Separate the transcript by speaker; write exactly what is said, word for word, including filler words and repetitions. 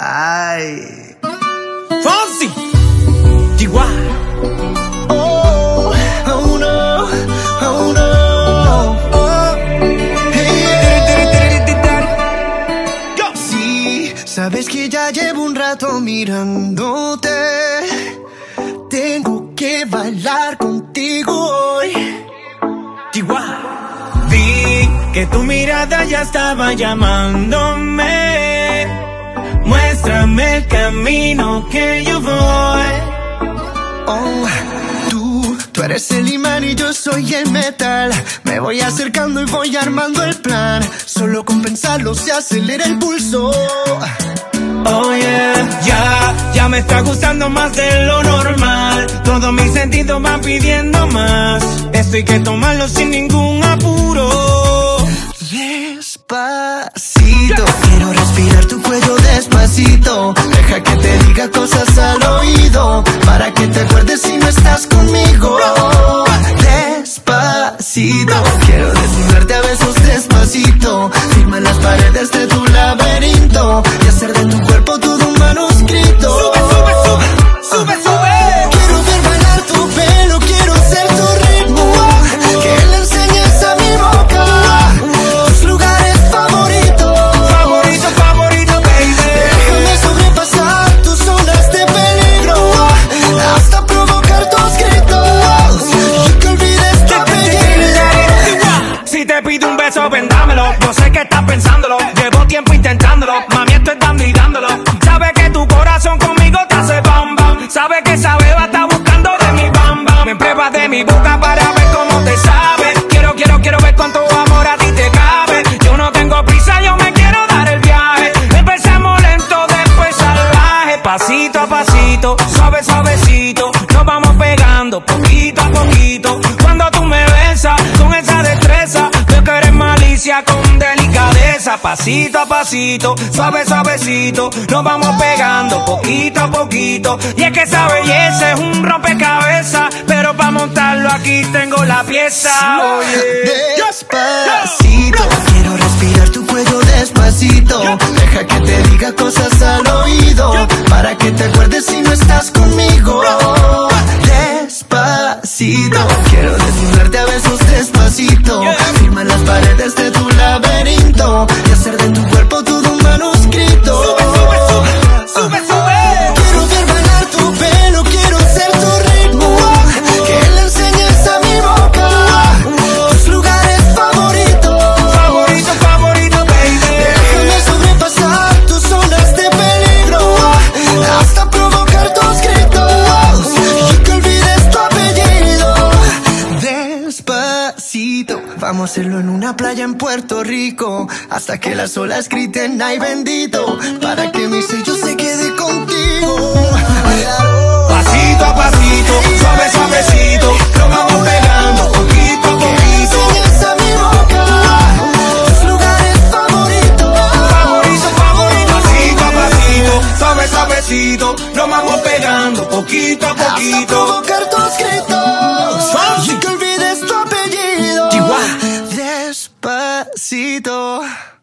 Speaker 1: Ay.
Speaker 2: Fonsi. Chihuahua.
Speaker 1: Oh, oh no, oh no. Oh, hey. Sí, sabes que ya llevo un rato mirándote. Tengo que bailar contigo hoy.
Speaker 2: Chihuahua. Vi que tu mirada ya estaba llamándome. Muéstrame el camino que yo voy.
Speaker 1: Oh, tú, tú eres el imán y yo soy el metal. Me voy acercando y voy armando el plan. Solo con pensarlo se acelera el pulso.
Speaker 2: Oh yeah, ya, ya me está gustando más de lo normal. Todos mis sentidos van pidiendo más. Esto hay que tomarlo sin ningún apuro.
Speaker 1: Despacito, quiero respirar tu cuello despacito. Deja que te diga cosas al oído, para que te acuerdes si no estás conmigo. Despacito, quiero desnudarte a besos despacito. Firma las paredes de tu laberinto y hacer de tu cuerpo todo un manuscrito.
Speaker 2: Sube, sube, sube, sube, sube.
Speaker 1: Quiero ver bailar tu pelo, quiero ser tu ritmo. Que le enseñes a mi boca tus lugares favoritos.
Speaker 2: Favorito, favorito, baby.
Speaker 1: Déjame sobrepasar tus zonas de peligro, hasta provocar tus gritos y que olvides tu apellido.
Speaker 2: Si te pido un beso, vendámelo. Yo sé que estás pensándolo. Llevo tiempo intentándolo. Mami, estoy dando y dándolo. Sabe que tu corazón conmigo te hace bam bam. Sabe que esa beba está buscando de mi bam bam. Me pruebas de mi boca para ver cómo te sabe. Quiero, quiero, quiero ver cuánto amor a ti te cabe. Yo no tengo prisa, yo me quiero dar el viaje. Empezamos lento, después salvaje. Pasito a pasito, suave, suavecito. Nos vamos pegando poquito a poquito. Cuando tú me besas con esa destreza, veo que eres malicia con delicadeza. Pasito a pasito, suave, suavecito. Nos vamos pegando poquito a poquito. Y es que esa belleza es un rompecabezas, pero para montarlo aquí tengo la pieza. Oye.
Speaker 1: Despacito, quiero respirar tu cuello despacito. Deja que te diga cosas al oído, para que te acuerdes si no estás conmigo. Despacito, quiero desnudarte a besos despacito. Firma las paredes de tu laberinto y hacer de tu cuerpo todo un manuscrito.
Speaker 2: Sube, sube, sube, sube, sube.
Speaker 1: Quiero ver bailar tu pelo, quiero ser tu ritmo. Que le enseñes a mi boca tus lugares favoritos.
Speaker 2: Favorito, favorito, baby.
Speaker 1: Déjame sobrepasar tus zonas de peligro, hasta provocar tus gritos y que olvides tu apellido. Despacito, vamos a hacerlo en una playa en Puerto Rico, hasta que las olas griten ay bendito, para que mi sello se quede contigo.
Speaker 2: Pasito a pasito, suave, suavecito. Nos vamos pegando poquito a poquito.
Speaker 1: Enseñas a mi boca tus lugares favoritos.
Speaker 2: Favorito, favorito. Pasito a pasito, suave, suavecito. Nos vamos pegando poquito a
Speaker 1: Hasta
Speaker 2: poquito.
Speaker 1: provocar tus gritos y que olvides tu apellido.
Speaker 2: Chihuahua.
Speaker 1: Despacito.